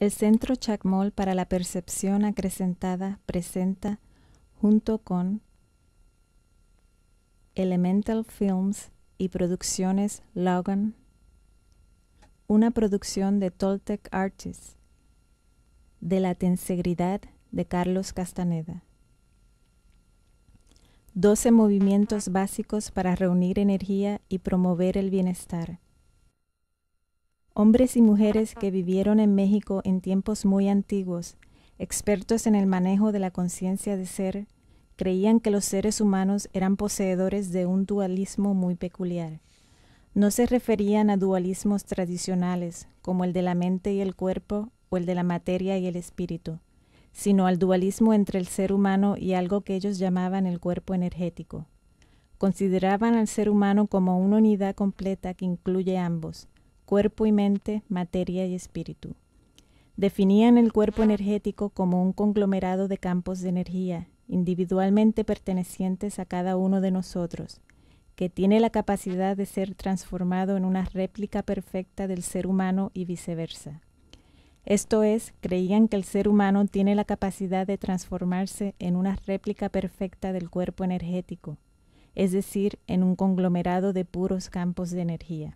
El Centro Chacmol para la Percepción Acrecentada presenta, junto con Elemental Films y Producciones Logan, una producción de Toltec Artists, de la Tensegridad de Carlos Castaneda. 12 movimientos básicos para reunir energía y promover el bienestar. Hombres y mujeres que vivieron en México en tiempos muy antiguos, expertos en el manejo de la conciencia de ser, creían que los seres humanos eran poseedores de un dualismo muy peculiar. No se referían a dualismos tradicionales, como el de la mente y el cuerpo o el de la materia y el espíritu, sino al dualismo entre el ser humano y algo que ellos llamaban el cuerpo energético. Consideraban al ser humano como una unidad completa que incluye ambos, cuerpo y mente, materia y espíritu. Definían el cuerpo energético como un conglomerado de campos de energía, individualmente pertenecientes a cada uno de nosotros, que tiene la capacidad de ser transformado en una réplica perfecta del ser humano y viceversa. Esto es, creían que el ser humano tiene la capacidad de transformarse en una réplica perfecta del cuerpo energético, es decir, en un conglomerado de puros campos de energía.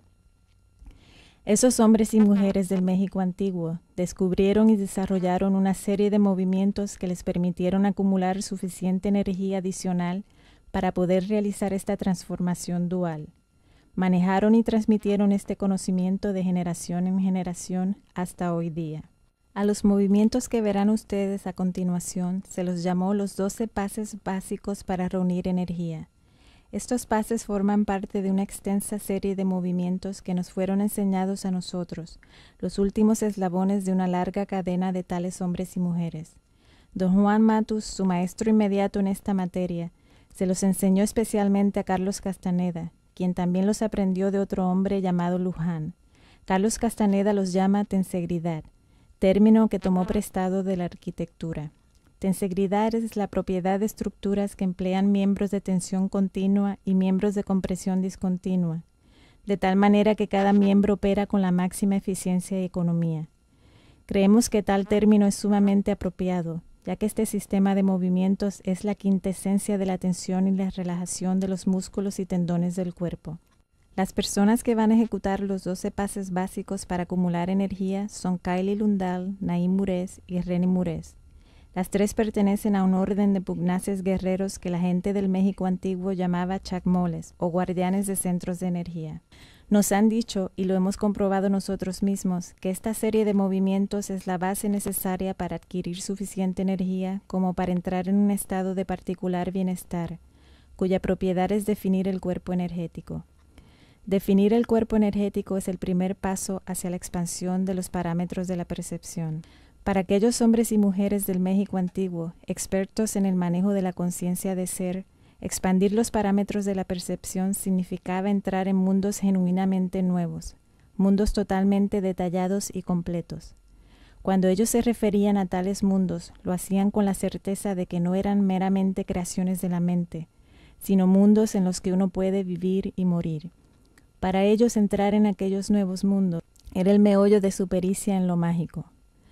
Esos hombres y mujeres del México antiguo descubrieron y desarrollaron una serie de movimientos que les permitieron acumular suficiente energía adicional para poder realizar esta transformación dual. Manejaron y transmitieron este conocimiento de generación en generación hasta hoy día. A los movimientos que verán ustedes a continuación se los llamó los 12 pases básicos para reunir energía. Estos pases forman parte de una extensa serie de movimientos que nos fueron enseñados a nosotros, los últimos eslabones de una larga cadena de tales hombres y mujeres. Don Juan Matus, su maestro inmediato en esta materia, se los enseñó especialmente a Carlos Castaneda, quien también los aprendió de otro hombre llamado Luján. Carlos Castaneda los llama tensegridad, término que tomó prestado de la arquitectura. Tensegridad es la propiedad de estructuras que emplean miembros de tensión continua y miembros de compresión discontinua, de tal manera que cada miembro opera con la máxima eficiencia y economía. Creemos que tal término es sumamente apropiado, ya que este sistema de movimientos es la quintesencia de la tensión y la relajación de los músculos y tendones del cuerpo. Las personas que van a ejecutar los 12 pases básicos para acumular energía son Kylie Lundal, Naim Mures y René Mures. Las tres pertenecen a un orden de pugnaces guerreros que la gente del México antiguo llamaba chacmoles o guardianes de centros de energía. Nos han dicho, y lo hemos comprobado nosotros mismos, que esta serie de movimientos es la base necesaria para adquirir suficiente energía como para entrar en un estado de particular bienestar, cuya propiedad es definir el cuerpo energético. Definir el cuerpo energético es el primer paso hacia la expansión de los parámetros de la percepción. Para aquellos hombres y mujeres del México antiguo, expertos en el manejo de la conciencia de ser, expandir los parámetros de la percepción significaba entrar en mundos genuinamente nuevos, mundos totalmente detallados y completos. Cuando ellos se referían a tales mundos, lo hacían con la certeza de que no eran meramente creaciones de la mente, sino mundos en los que uno puede vivir y morir. Para ellos entrar en aquellos nuevos mundos era el meollo de su pericia en lo mágico.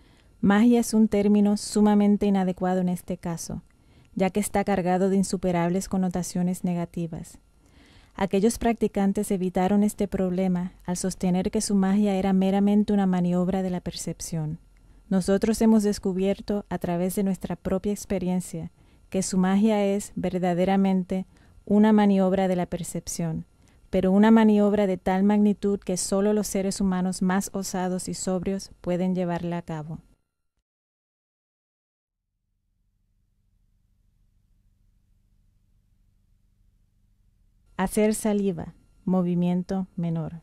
Magia es un término sumamente inadecuado en este caso, ya que está cargado de insuperables connotaciones negativas. Aquellos practicantes evitaron este problema al sostener que su magia era meramente una maniobra de la percepción. Nosotros hemos descubierto, a través de nuestra propia experiencia, que su magia es verdaderamente una maniobra de la percepción, pero una maniobra de tal magnitud que solo los seres humanos más osados y sobrios pueden llevarla a cabo. Hacer saliva, movimiento menor.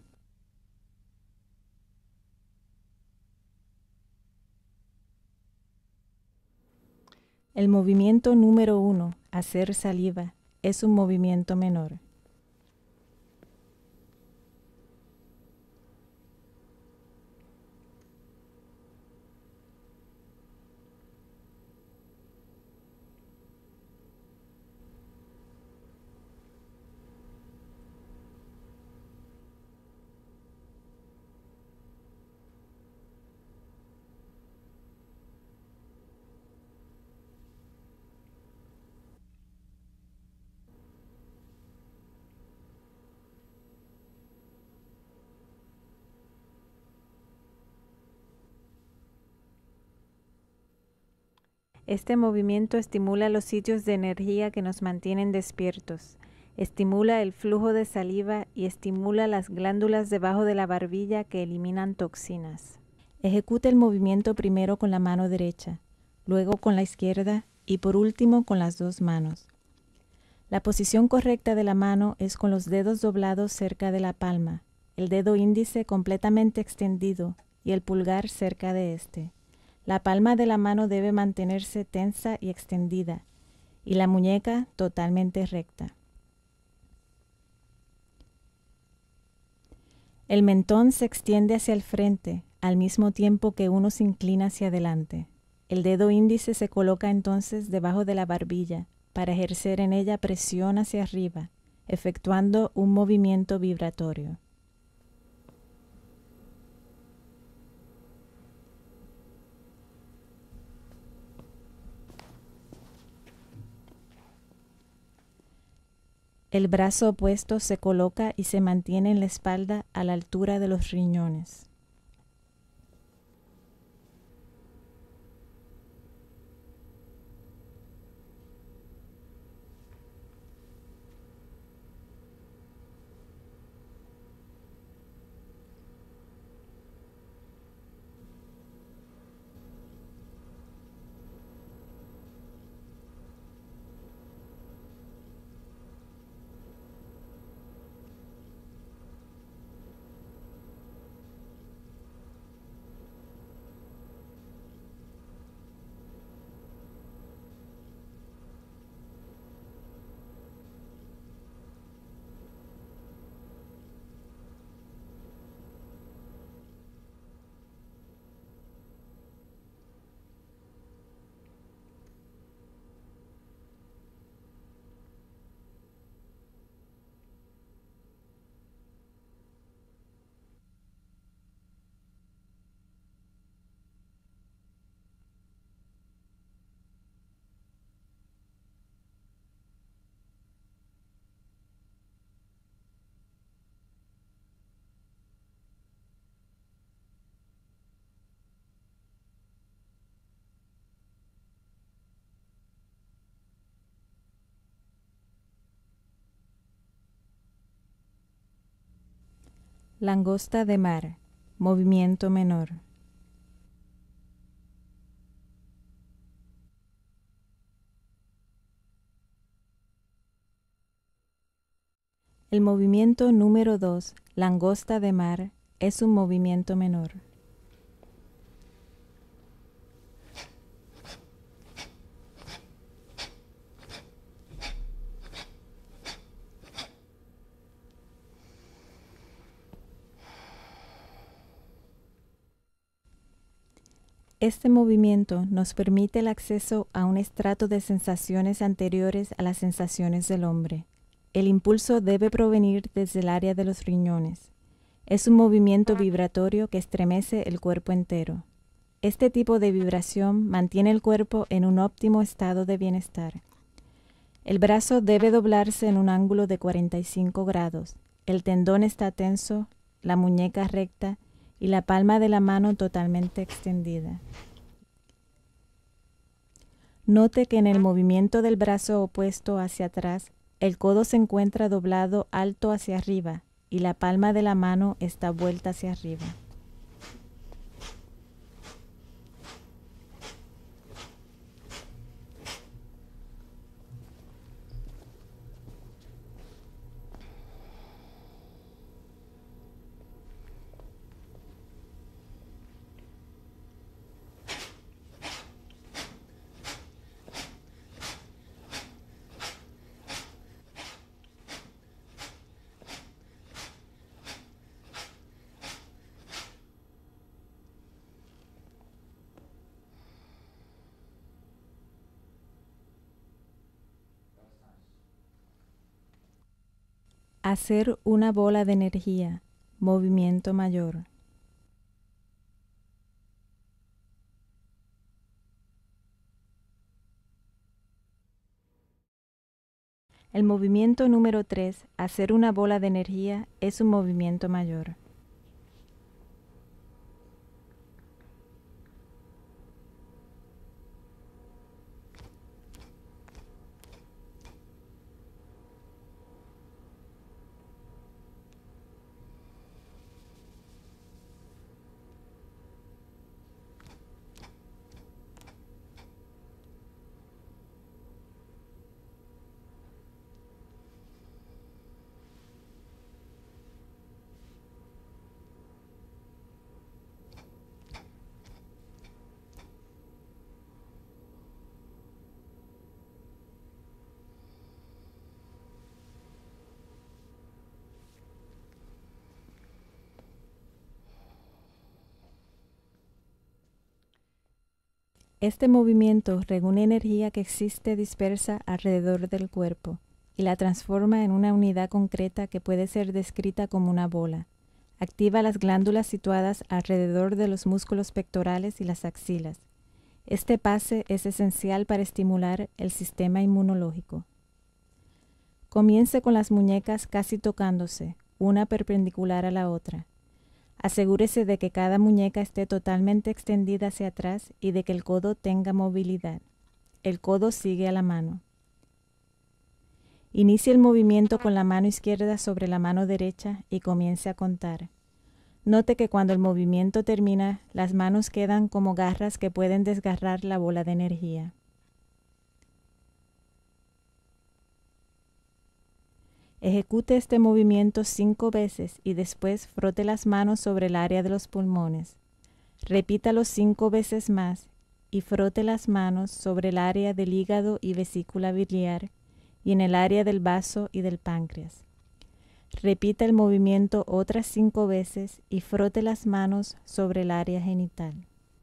El movimiento número 1, hacer saliva, es un movimiento menor. Este movimiento estimula los sitios de energía que nos mantienen despiertos, estimula el flujo de saliva y estimula las glándulas debajo de la barbilla que eliminan toxinas. Ejecuta el movimiento primero con la mano derecha, luego con la izquierda y por último con las dos manos. La posición correcta de la mano es con los dedos doblados cerca de la palma, el dedo índice completamente extendido y el pulgar cerca de este. La palma de la mano debe mantenerse tensa y extendida, y la muñeca totalmente recta. El mentón se extiende hacia el frente, al mismo tiempo que uno se inclina hacia adelante. El dedo índice se coloca entonces debajo de la barbilla, para ejercer en ella presión hacia arriba, efectuando un movimiento vibratorio. El brazo opuesto se coloca y se mantiene en la espalda a la altura de los riñones. Langosta de mar, movimiento menor. El movimiento número 2, langosta de mar, es un movimiento menor. Este movimiento nos permite el acceso a un estrato de sensaciones anteriores a las sensaciones del hombre. El impulso debe provenir desde el área de los riñones. Es un movimiento vibratorio que estremece el cuerpo entero. Este tipo de vibración mantiene el cuerpo en un óptimo estado de bienestar. El brazo debe doblarse en un ángulo de 45 grados. El tendón está tenso, la muñeca recta y la palma de la mano totalmente extendida. Note que en el movimiento del brazo opuesto hacia atrás, el codo se encuentra doblado alto hacia arriba y la palma de la mano está vuelta hacia arriba. Hacer una bola de energía, movimiento mayor. El movimiento número 3, hacer una bola de energía, es un movimiento mayor. Este movimiento reúne energía que existe dispersa alrededor del cuerpo y la transforma en una unidad concreta que puede ser descrita como una bola. Activa las glándulas situadas alrededor de los músculos pectorales y las axilas. Este pase es esencial para estimular el sistema inmunológico. Comience con las muñecas casi tocándose, una perpendicular a la otra. Asegúrese de que cada muñeca esté totalmente extendida hacia atrás y de que el codo tenga movilidad. El codo sigue a la mano. Inicie el movimiento con la mano izquierda sobre la mano derecha y comience a contar. Note que cuando el movimiento termina, las manos quedan como garras que pueden desgarrar la bola de energía. Ejecute este movimiento 5 veces y después frote las manos sobre el área de los pulmones. Repítalo 5 veces más y frote las manos sobre el área del hígado y vesícula biliar y en el área del vaso y del páncreas. Repita el movimiento otras 5 veces y frote las manos sobre el área genital.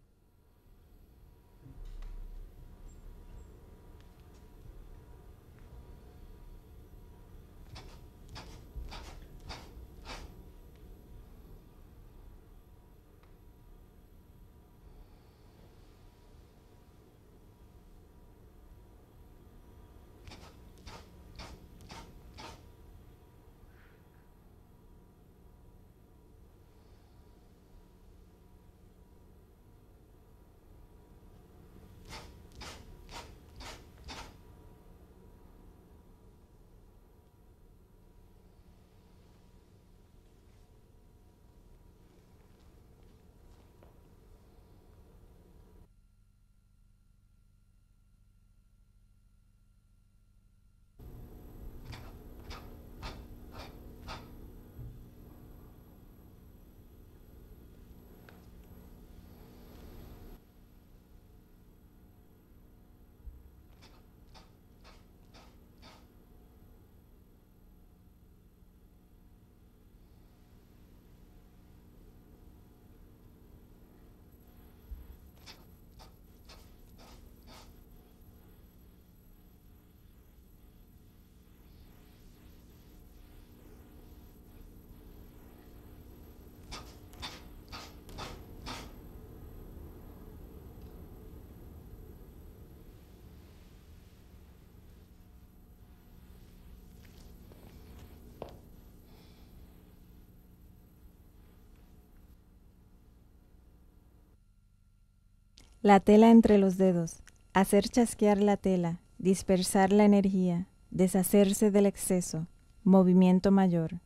La tela entre los dedos. Hacer chasquear la tela. Dispersar la energía. Deshacerse del exceso. Movimiento mayor.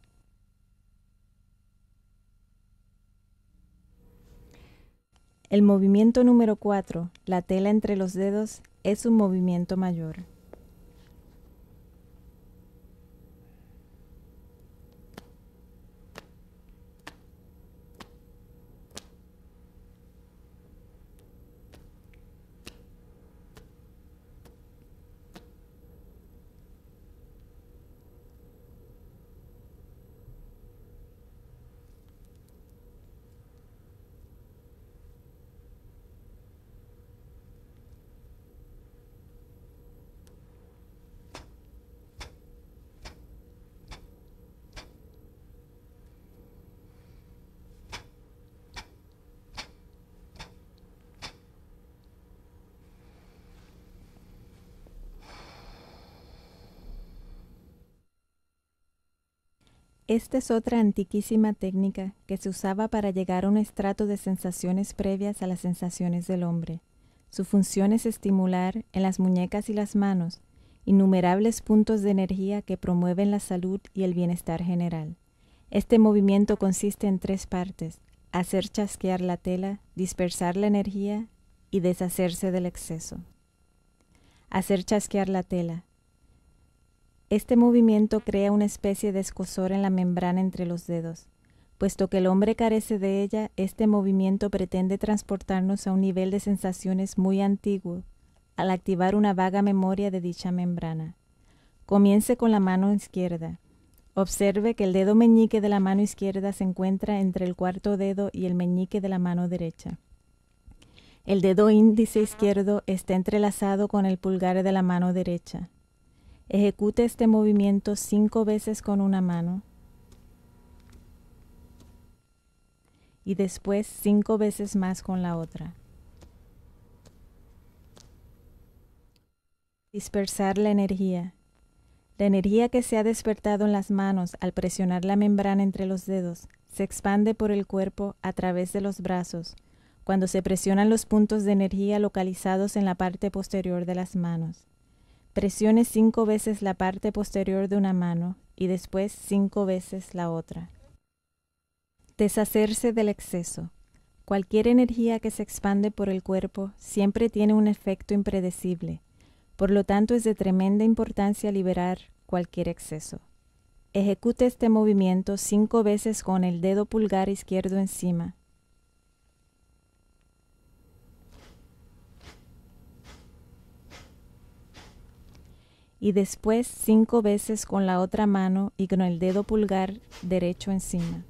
El movimiento número 4, la tela entre los dedos, es un movimiento mayor. Esta es otra antiquísima técnica que se usaba para llegar a un estrato de sensaciones previas a las sensaciones del hombre. Su función es estimular en las muñecas y las manos innumerables puntos de energía que promueven la salud y el bienestar general. Este movimiento consiste en 3 partes: hacer chasquear la tela, dispersar la energía y deshacerse del exceso. Hacer chasquear la tela. Este movimiento crea una especie de escozor en la membrana entre los dedos. Puesto que el hombre carece de ella, este movimiento pretende transportarnos a un nivel de sensaciones muy antiguo al activar una vaga memoria de dicha membrana. Comience con la mano izquierda. Observe que el dedo meñique de la mano izquierda se encuentra entre el 4º dedo y el meñique de la mano derecha. El dedo índice izquierdo está entrelazado con el pulgar de la mano derecha. Ejecute este movimiento 5 veces con una mano y después 5 veces más con la otra. Dispersar la energía. La energía que se ha despertado en las manos al presionar la membrana entre los dedos se expande por el cuerpo a través de los brazos cuando se presionan los puntos de energía localizados en la parte posterior de las manos. Presione 5 veces la parte posterior de una mano y después 5 veces la otra. Deshacerse del exceso. Cualquier energía que se expande por el cuerpo siempre tiene un efecto impredecible. Por lo tanto, es de tremenda importancia liberar cualquier exceso. Ejecute este movimiento 5 veces con el dedo pulgar izquierdo encima. Y después 5 veces con la otra mano y con el dedo pulgar derecho encima.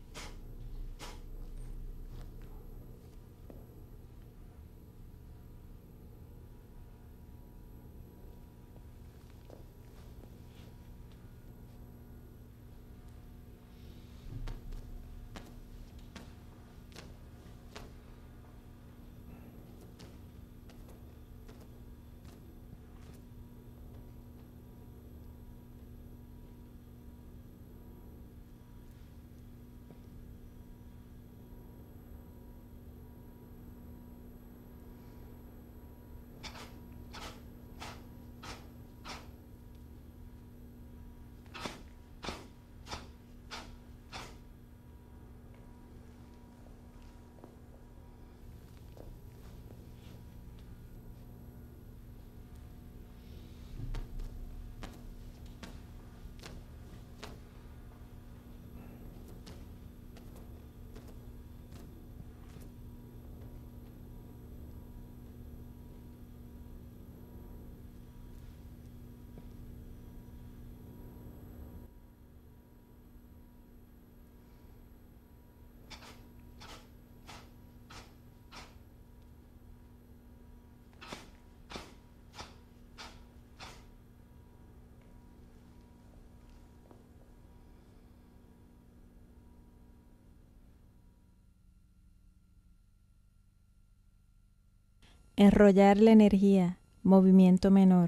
Enrollar la energía, movimiento menor.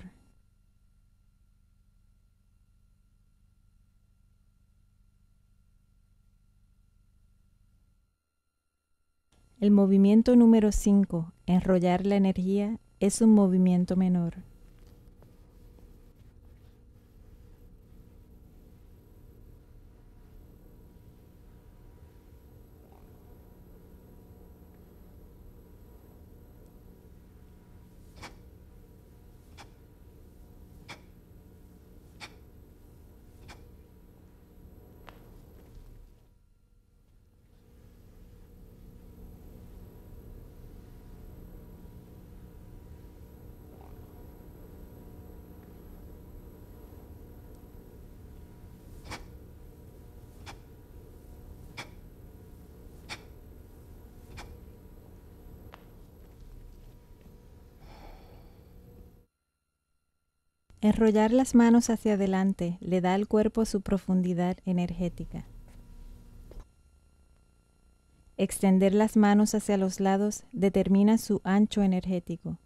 El movimiento número 5, enrollar la energía, es un movimiento menor. Enrollar las manos hacia adelante le da al cuerpo su profundidad energética. Extender las manos hacia los lados determina su ancho energético.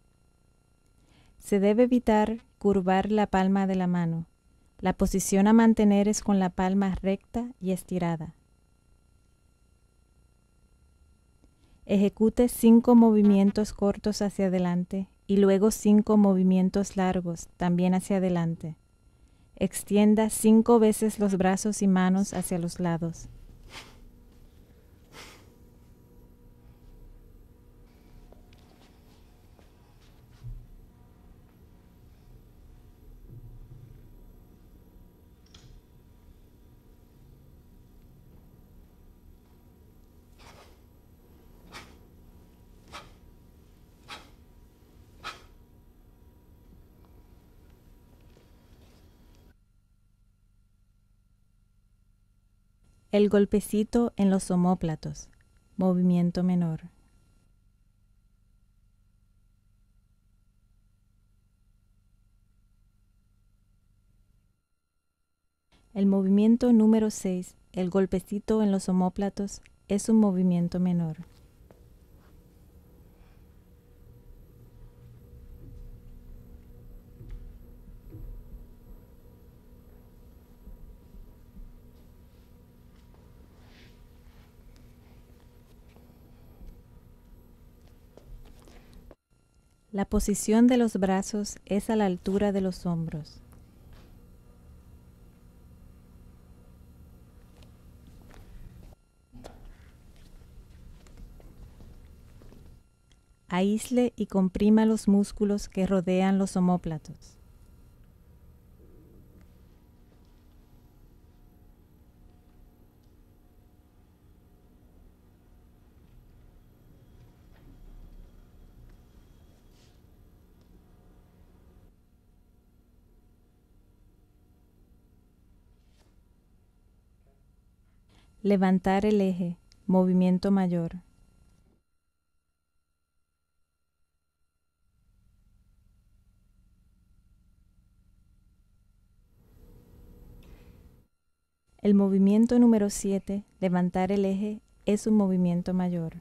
Se debe evitar curvar la palma de la mano. La posición a mantener es con la palma recta y estirada. Ejecute 5 movimientos cortos hacia adelante y luego 5 movimientos largos, también hacia adelante. Extienda 5 veces los brazos y manos hacia los lados. El golpecito en los omóplatos, movimiento menor. El movimiento número 6, el golpecito en los omóplatos, es un movimiento menor. La posición de los brazos es a la altura de los hombros. Aísle y comprima los músculos que rodean los omóplatos. Levantar el eje, movimiento mayor. El movimiento número 7, levantar el eje, es un movimiento mayor.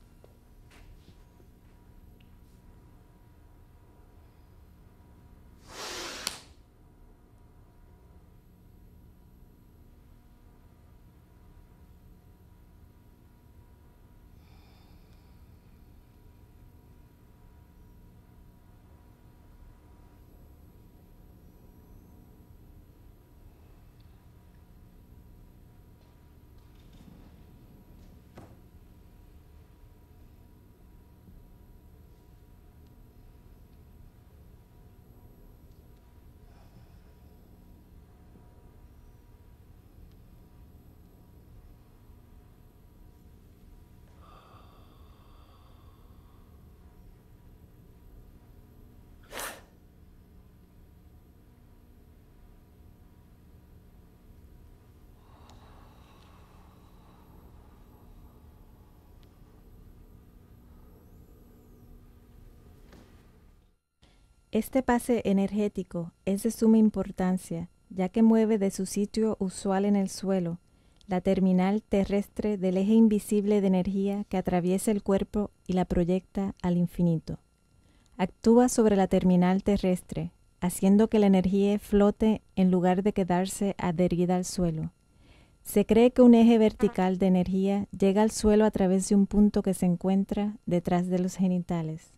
Este pase energético es de suma importancia, ya que mueve de su sitio usual en el suelo la terminal terrestre del eje invisible de energía que atraviesa el cuerpo y la proyecta al infinito. Actúa sobre la terminal terrestre, haciendo que la energía flote en lugar de quedarse adherida al suelo. Se cree que un eje vertical de energía llega al suelo a través de un punto que se encuentra detrás de los genitales.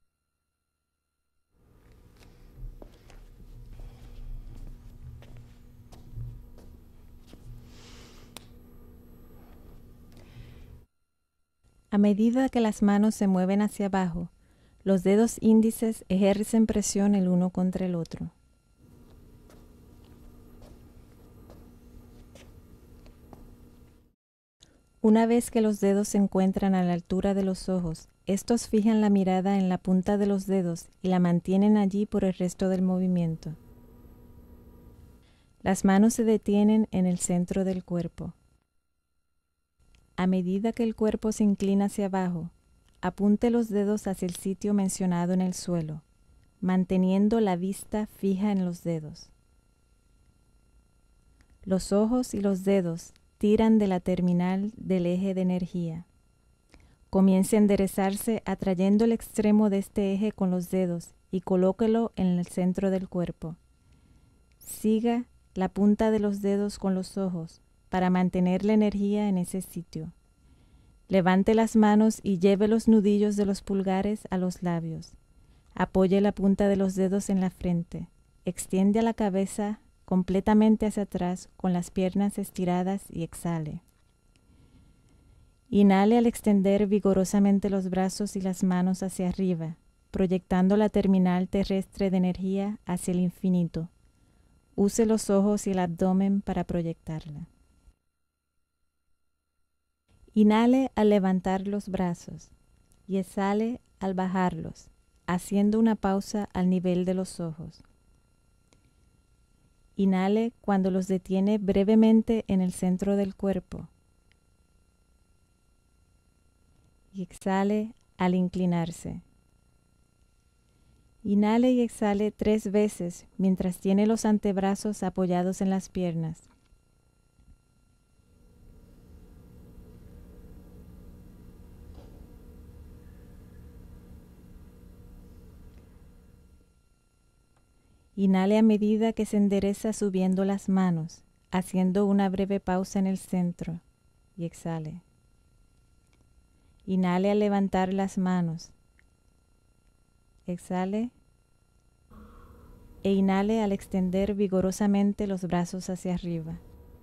A medida que las manos se mueven hacia abajo, los dedos índices ejercen presión el uno contra el otro. Una vez que los dedos se encuentran a la altura de los ojos, estos fijan la mirada en la punta de los dedos y la mantienen allí por el resto del movimiento. Las manos se detienen en el centro del cuerpo. A medida que el cuerpo se inclina hacia abajo, apunte los dedos hacia el sitio mencionado en el suelo, manteniendo la vista fija en los dedos. Los ojos y los dedos tiran de la terminal del eje de energía. Comience a enderezarse atrayendo el extremo de este eje con los dedos y colóquelo en el centro del cuerpo. Siga la punta de los dedos con los ojos para mantener la energía en ese sitio. Levante las manos y lleve los nudillos de los pulgares a los labios. Apoye la punta de los dedos en la frente. Extiende la cabeza completamente hacia atrás con las piernas estiradas y exhale. Inhale al extender vigorosamente los brazos y las manos hacia arriba, proyectando la terminal terrestre de energía hacia el infinito. Use los ojos y el abdomen para proyectarla. Inhale al levantar los brazos y exhale al bajarlos, haciendo una pausa al nivel de los ojos. Inhale cuando los detiene brevemente en el centro del cuerpo y exhale al inclinarse. Inhale y exhale 3 veces mientras tiene los antebrazos apoyados en las piernas Inhale a medida que se endereza subiendo las manos, haciendo una breve pausa en el centro, y exhale. Inhale al levantar las manos. Exhale. E inhale al extender vigorosamente los brazos hacia arriba.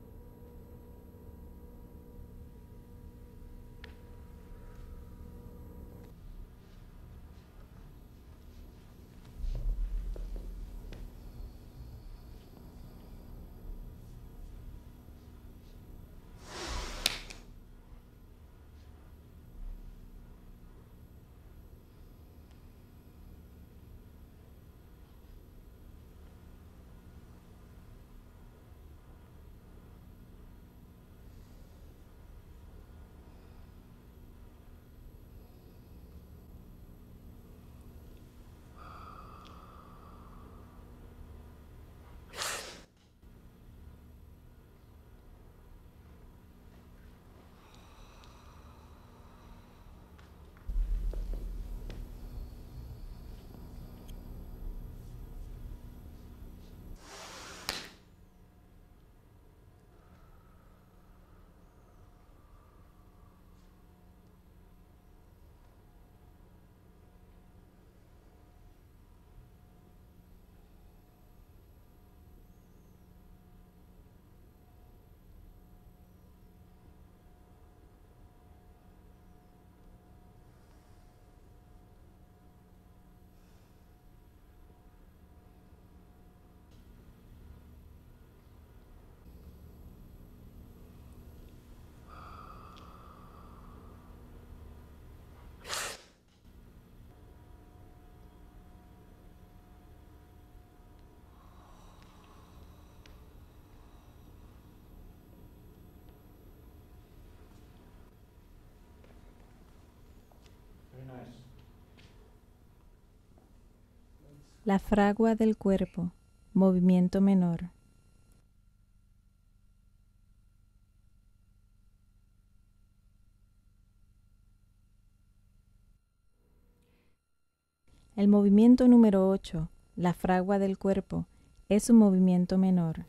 La fragua del cuerpo, movimiento menor. El movimiento número 8, la fragua del cuerpo, es un movimiento menor.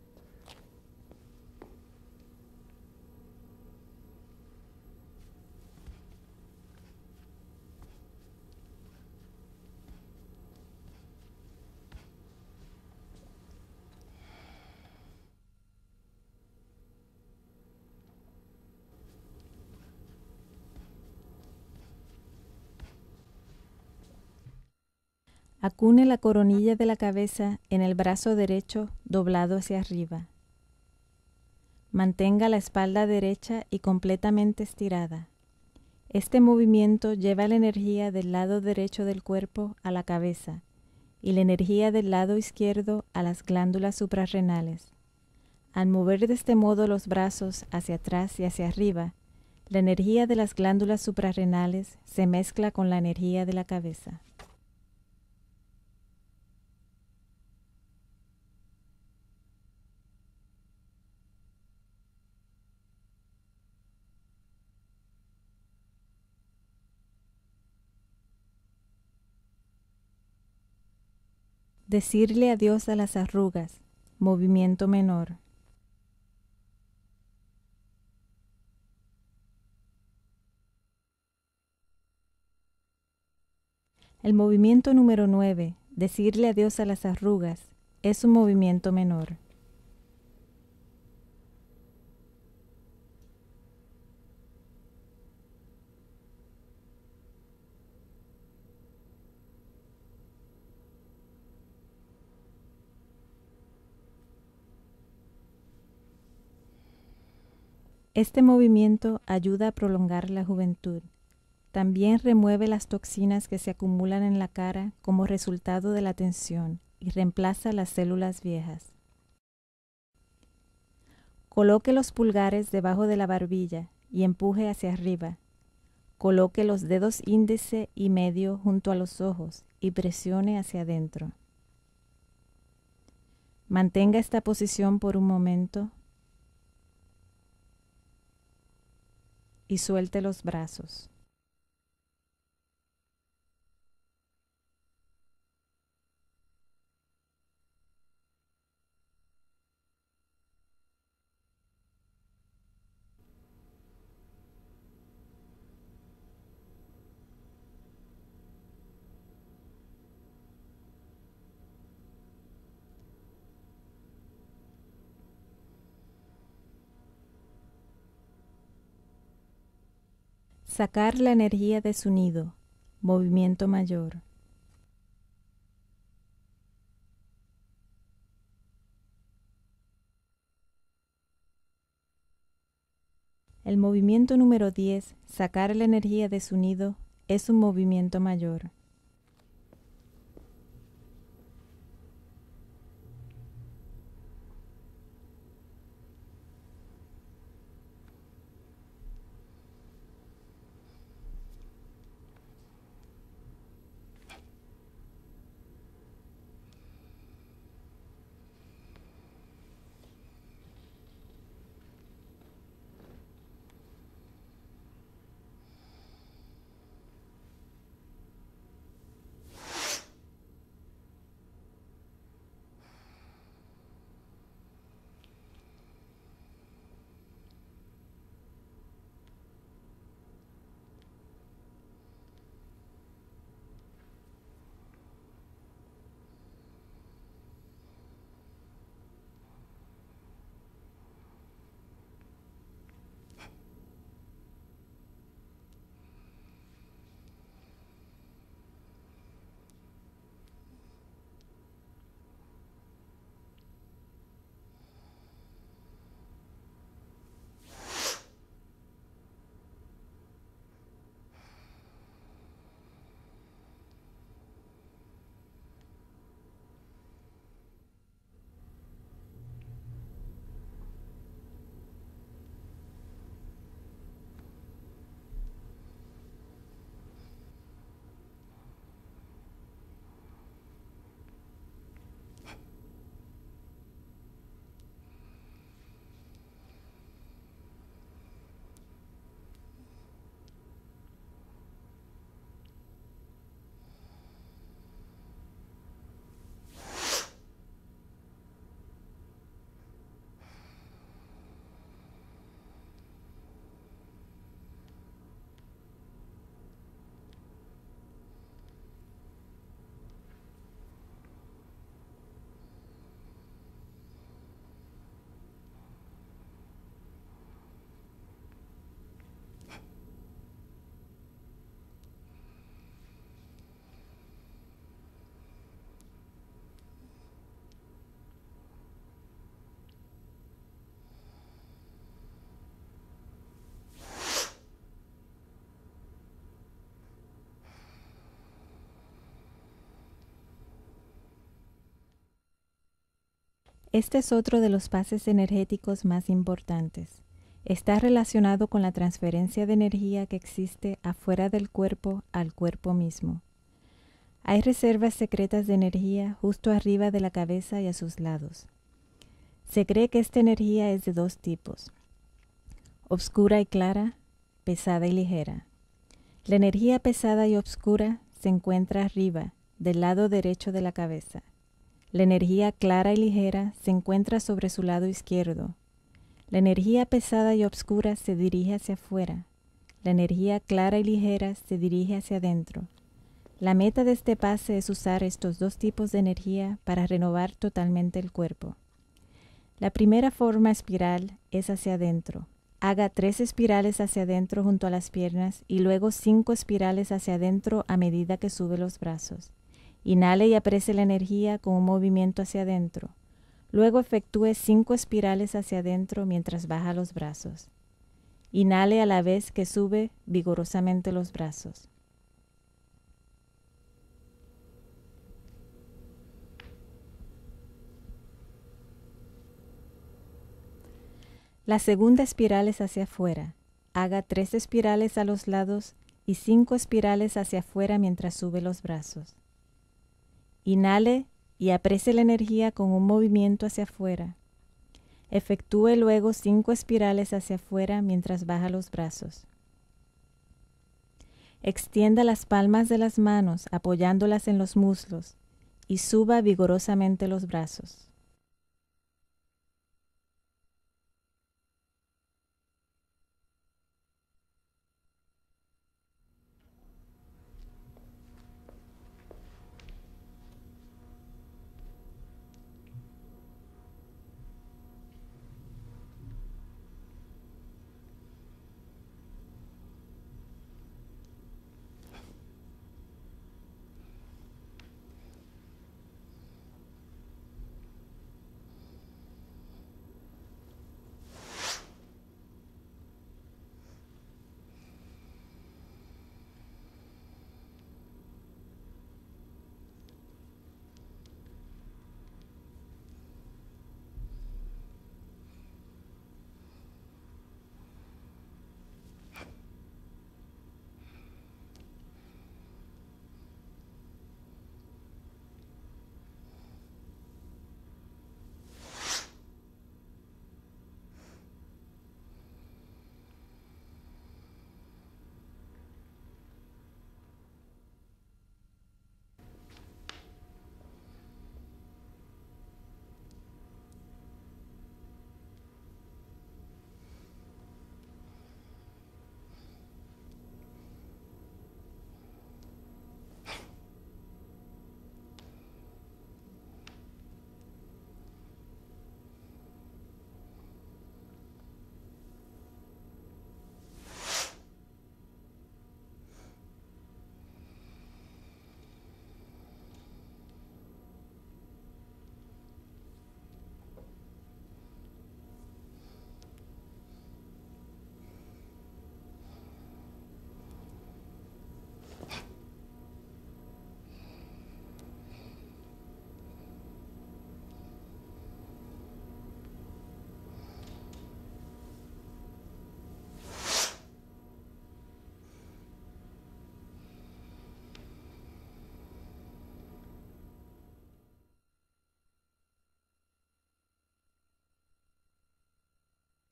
Acune la coronilla de la cabeza en el brazo derecho doblado hacia arriba. Mantenga la espalda derecha y completamente estirada. Este movimiento lleva la energía del lado derecho del cuerpo a la cabeza y la energía del lado izquierdo a las glándulas suprarrenales. Al mover de este modo los brazos hacia atrás y hacia arriba, la energía de las glándulas suprarrenales se mezcla con la energía de la cabeza. Decirle adiós a las arrugas, movimiento menor. El movimiento número 9, decirle adiós a las arrugas, es un movimiento menor. Este movimiento ayuda a prolongar la juventud. También remueve las toxinas que se acumulan en la cara como resultado de la tensión y reemplaza las células viejas. Coloque los pulgares debajo de la barbilla y empuje hacia arriba. Coloque los dedos índice y medio junto a los ojos y presione hacia adentro. Mantenga esta posición por un momento y suelte los brazos. Sacar la energía de su nido, movimiento mayor. El movimiento número 10, sacar la energía de su nido, es un movimiento mayor. Este es otro de los pases energéticos más importantes. Está relacionado con la transferencia de energía que existe afuera del cuerpo al cuerpo mismo. Hay reservas secretas de energía justo arriba de la cabeza y a sus lados. Se cree que esta energía es de dos tipos: obscura y clara, pesada y ligera. La energía pesada y obscura se encuentra arriba, del lado derecho de la cabeza. La energía clara y ligera se encuentra sobre su lado izquierdo. La energía pesada y obscura se dirige hacia afuera. La energía clara y ligera se dirige hacia adentro. La meta de este pase es usar estos dos tipos de energía para renovar totalmente el cuerpo. La primera forma espiral es hacia adentro. Haga 3 espirales hacia adentro junto a las piernas y luego 5 espirales hacia adentro a medida que sube los brazos. Inhale y aprese la energía con un movimiento hacia adentro. Luego efectúe 5 espirales hacia adentro mientras baja los brazos. Inhale a la vez que sube vigorosamente los brazos. La segunda espiral es hacia afuera. Haga 3 espirales a los lados y 5 espirales hacia afuera mientras sube los brazos. Inhale y aprese la energía con un movimiento hacia afuera. Efectúe luego 5 espirales hacia afuera mientras baja los brazos. Extienda las palmas de las manos apoyándolas en los muslos y suba vigorosamente los brazos.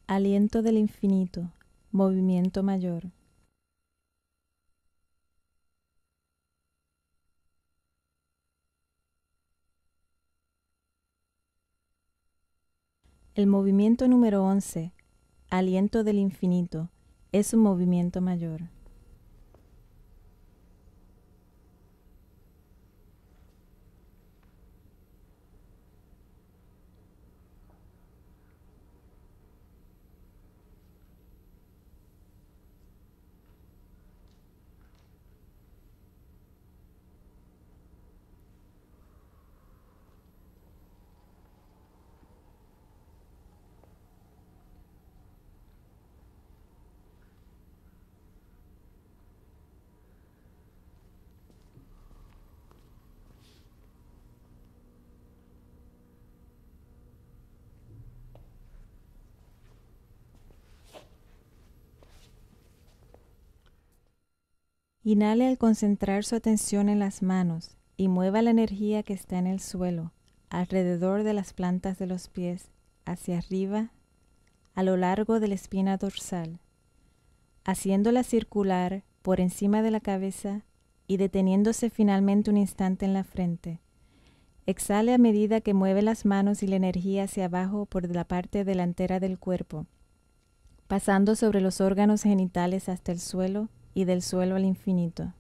Aliento del infinito, movimiento mayor. El movimiento número 11, aliento del infinito, es un movimiento mayor. Inhale al concentrar su atención en las manos y mueva la energía que está en el suelo, alrededor de las plantas de los pies, hacia arriba, a lo largo de la espina dorsal, haciéndola circular por encima de la cabeza y deteniéndose finalmente un instante en la frente. Exhale a medida que mueve las manos y la energía hacia abajo por la parte delantera del cuerpo, pasando sobre los órganos genitales hasta el suelo y del suelo al infinito.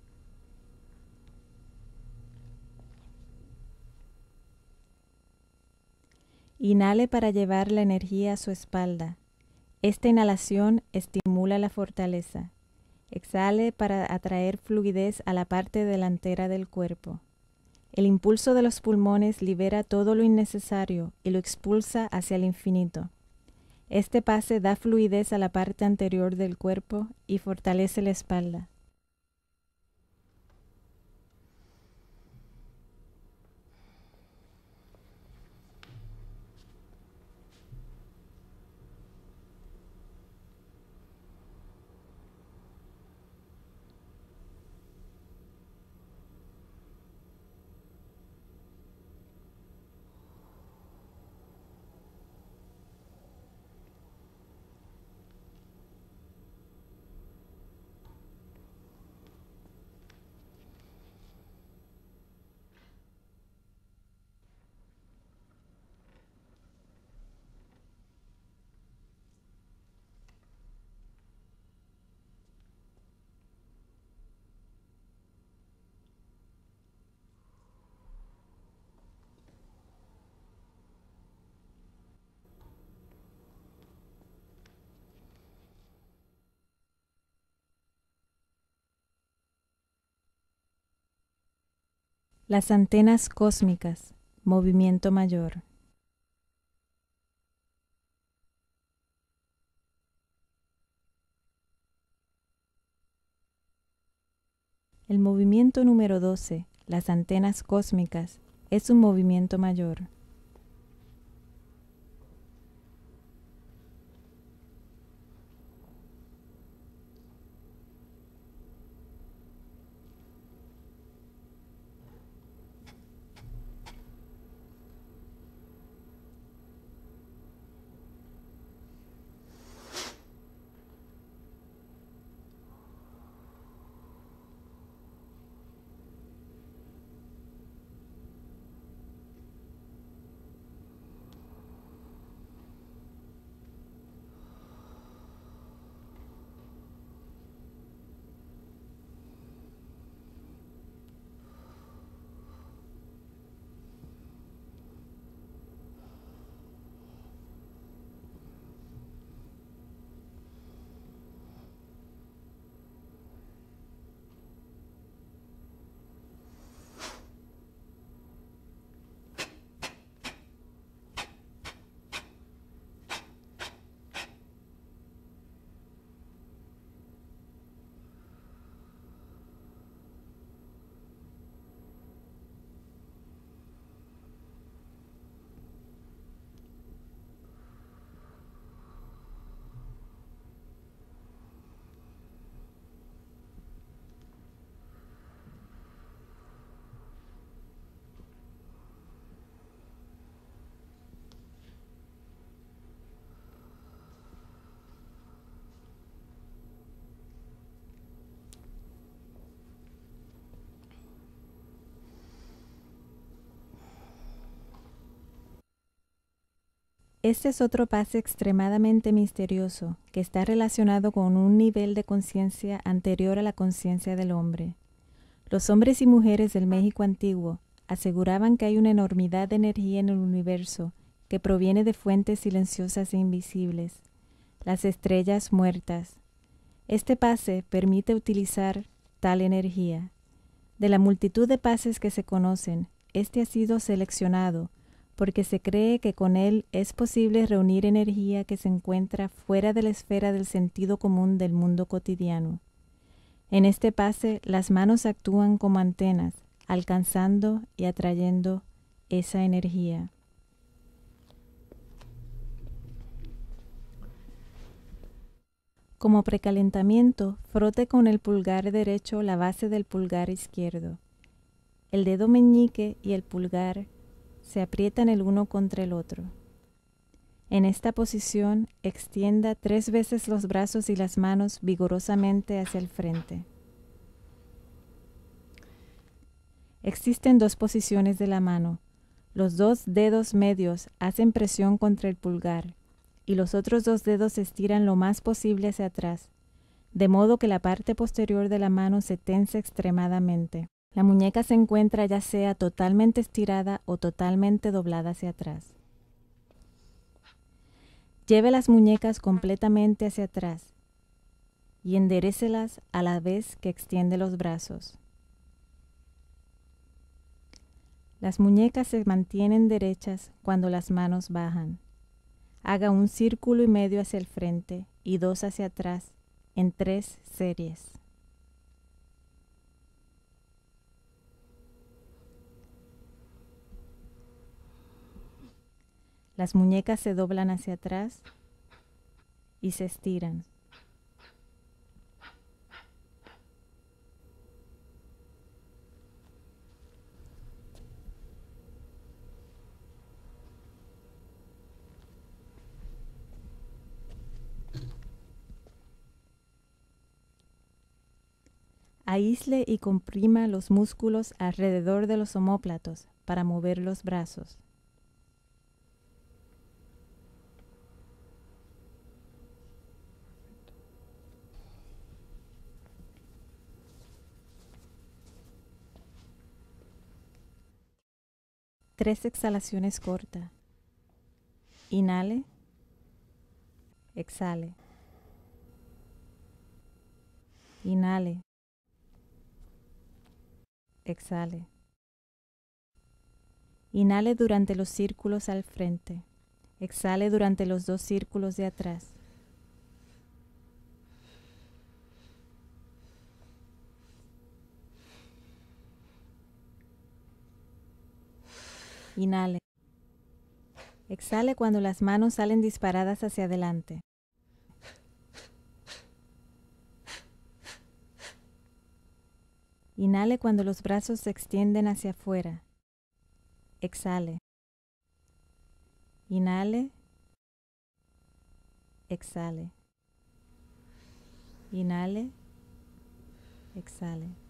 Inhale para llevar la energía a su espalda. Esta inhalación estimula la fortaleza. Exhale para atraer fluidez a la parte delantera del cuerpo. El impulso de los pulmones libera todo lo innecesario y lo expulsa hacia el infinito. Este pase da fluidez a la parte anterior del cuerpo y fortalece la espalda. Las antenas cósmicas, movimiento mayor. El movimiento número 12, las antenas cósmicas, es un movimiento mayor. Este es otro pase extremadamente misterioso que está relacionado con un nivel de conciencia anterior a la conciencia del hombre. Los hombres y mujeres del México antiguo aseguraban que hay una enormidad de energía en el universo que proviene de fuentes silenciosas e invisibles, las estrellas muertas. Este pase permite utilizar tal energía. De la multitud de pases que se conocen, este ha sido seleccionado porque se cree que con él es posible reunir energía que se encuentra fuera de la esfera del sentido común del mundo cotidiano. En este pase, las manos actúan como antenas, alcanzando y atrayendo esa energía. Como precalentamiento, frote con el pulgar derecho la base del pulgar izquierdo. El dedo meñique y el pulgar se aprietan el uno contra el otro. En esta posición, extienda 3 veces los brazos y las manos vigorosamente hacia el frente. Existen 2 posiciones de la mano. Los 2 dedos medios hacen presión contra el pulgar y los otros 2 dedos se estiran lo más posible hacia atrás, de modo que la parte posterior de la mano se tensa extremadamente. La muñeca se encuentra ya sea totalmente estirada o totalmente doblada hacia atrás. Lleve las muñecas completamente hacia atrás y enderécelas a la vez que extiende los brazos. Las muñecas se mantienen derechas cuando las manos bajan. Haga 1,5 círculos hacia el frente y 2 hacia atrás en 3 series. Las muñecas se doblan hacia atrás y se estiran. Aísle y comprima los músculos alrededor de los omóplatos para mover los brazos. Tres exhalaciones cortas. Inhale. Exhale. Inhale. Exhale. Inhale durante los círculos al frente. Exhale durante los 2 círculos de atrás. Inhale. Exhale cuando las manos salen disparadas hacia adelante. Inhale cuando los brazos se extienden hacia afuera. Exhale. Inhale. Exhale. Inhale. Exhale.